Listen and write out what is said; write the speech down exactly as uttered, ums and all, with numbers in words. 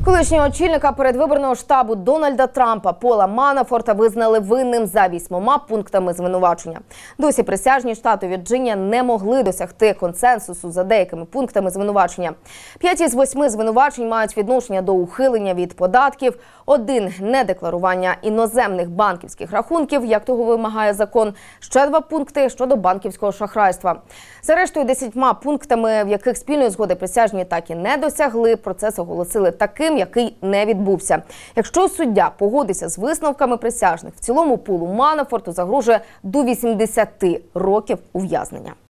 Колишнього очільника передвиборного штабу Дональда Трампа Пола Манафорта визнали винним за вісьмома пунктами звинувачення. Досі присяжні штату Вірджинія не могли досягти консенсусу за деякими пунктами звинувачення. П'ять із восьми звинувачень мають відношення до ухилення від податків, один – недекларування іноземних банківських рахунків, як того вимагає закон, ще два пункти щодо банківського шахрайства. За рештою десятьма пунктами, в яких спільної згоди присяжні так і не досягли, процес оголосили таким, який не відбувся. Якщо суддя погодиться з висновками присяжних, в цілому Полу Манафорту загрожує до вісімдесяти років ув'язнення.